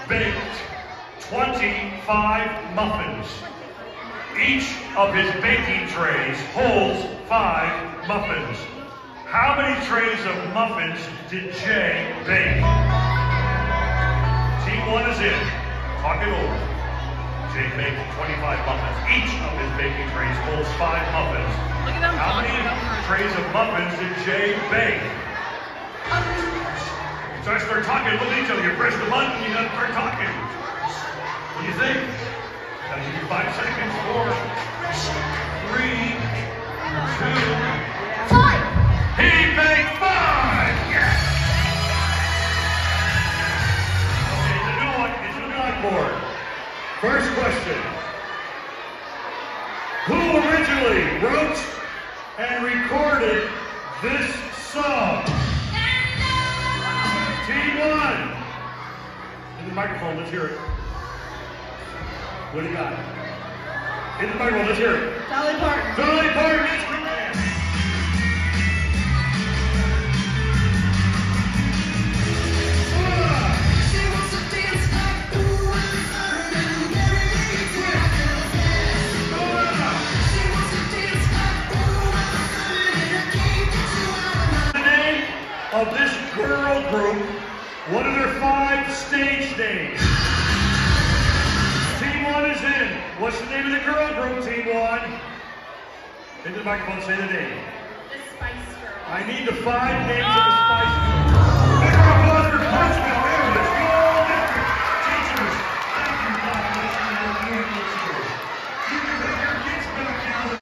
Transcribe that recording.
baked 25 muffins. Each of his baking trays holds 5 muffins. How many trays of muffins did Jay bake? Team 1 is in. Talk it over. Jay baked 25 muffins. Each of his baking trays holds 5 muffins. How many trays of muffins did Jay bake? So I start talking, look at each other. You press the button, you gotta start talking. What do you think? I'll give you 5 seconds. 4, 3, 2, 5. He baked 5! Yes! Okay, it's a new one. It's a new whiteboard. First question. Who originally wrote and recorded this song? Team 1. In the microphone, let's hear it. What do you got? In the microphone, let's hear it. Dolly Parton. Dolly Parton is correct. The name of this girl group, what are their 5 stage names? Team 1 is in. What's the name of the girl group, Team 1? Into the microphone, say the name. The Spice Girls. I need the 5 names of the Spice Girls. Big round of applause for Spice Girls.